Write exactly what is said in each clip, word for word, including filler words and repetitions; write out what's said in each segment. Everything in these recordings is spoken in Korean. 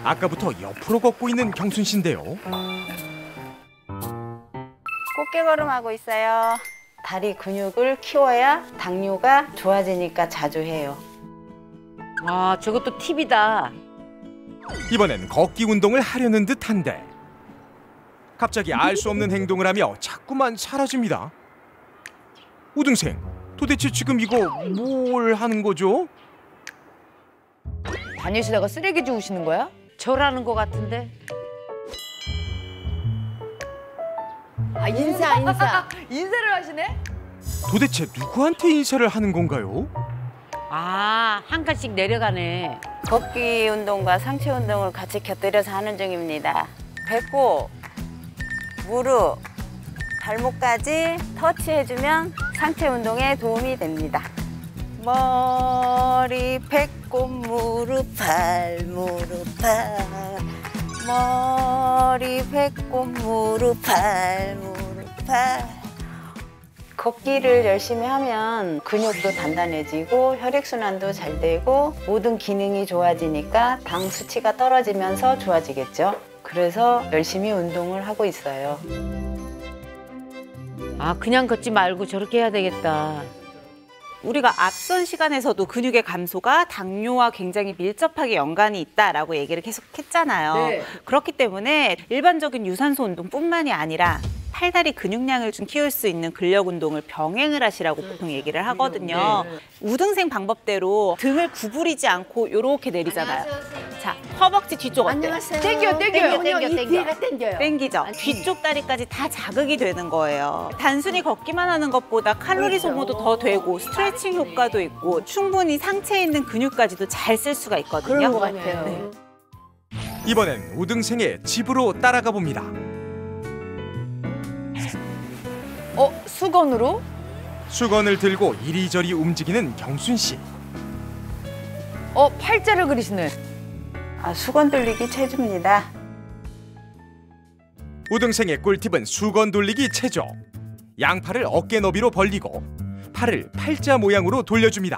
아까부터 옆으로 걷고 있는 경순 씨인데요. 꽃게걸음하고 있어요. 다리 근육을 키워야 당뇨가 좋아지니까 자주 해요. 아, 저것도 팁이다. 이번엔 걷기 운동을 하려는 듯한데 갑자기 알 수 없는 행동을 하며 자꾸만 사라집니다. 우등생, 도대체 지금 이거 뭘 하는 거죠? 다니시다가 쓰레기 주우시는 거야? 절하는 거 같은데? 아, 인사, 인사. 인사를 하시네? 도대체 누구한테 인사를 하는 건가요? 아, 한 칸씩 내려가네. 걷기 운동과 상체 운동을 같이 곁들여서 하는 중입니다. 배꼽, 무릎, 발목까지 터치해주면 상체 운동에 도움이 됩니다. 머리, 배꼽, 무릎, 발, 무릎, 발. 머리, 배꼽, 무릎, 발, 무릎, 발. 걷기를 열심히 하면 근육도 단단해지고 혈액순환도 잘 되고 모든 기능이 좋아지니까 당 수치가 떨어지면서 좋아지겠죠. 그래서 열심히 운동을 하고 있어요. 아, 그냥 걷지 말고 저렇게 해야 되겠다. 우리가 앞선 시간에서도 근육의 감소가 당뇨와 굉장히 밀접하게 연관이 있다라고 얘기를 계속 했잖아요. 네. 그렇기 때문에 일반적인 유산소 운동뿐만이 아니라 팔다리 근육량을 좀 키울 수 있는 근력 운동을 병행을 하시라고 보통 얘기를 하거든요. 네. 우등생 방법대로 등을 구부리지 않고 이렇게 내리잖아요. 자, 허벅지 뒤쪽 어때요? 안녕하세요. 땡겨, 땡겨요. 땡겨, 땡겨, 이 땡겨. 뒤에가 땡겨요. 땡기죠? 뒤쪽 다리까지 다 자극이 되는 거예요. 단순히 걷기만 하는 것보다 칼로리 소모도 더 되고 스트레칭 효과도 있고 충분히 상체에 있는 근육까지도 잘 쓸 수가 있거든요. 그런 것 같아요. 네. 이번엔 우등생의 집으로 따라가 봅니다. 어, 수건으로? 수건을 들고 이리저리 움직이는 경순 씨. 어, 팔자를 그리시네. 아, 수건 돌리기 체조입니다. 우등생의 꿀팁은 수건 돌리기 체조. 양팔을 어깨 너비로 벌리고 팔을 팔자 모양으로 돌려줍니다.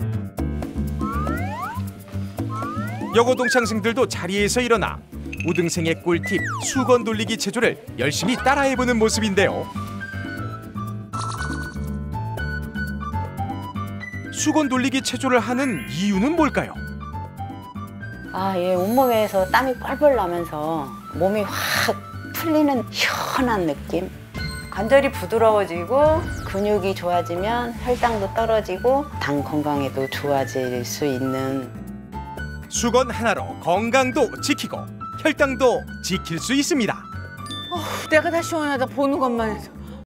여고 동창생들도 자리에서 일어나 우등생의 꿀팁 수건 돌리기 체조를 열심히 따라해보는 모습인데요. 수건 돌리기 체조를 하는 이유는 뭘까요? 아, 예, 온몸에서 땀이 뻘뻘 나면서 몸이 확 풀리는 시원한 느낌. 관절이 부드러워지고 근육이 좋아지면 혈당도 떨어지고 당 건강에도 좋아질 수 있는. 수건 하나로 건강도 지키고 혈당도 지킬 수 있습니다. 내가 다 시원하다, 보는 것만 해서.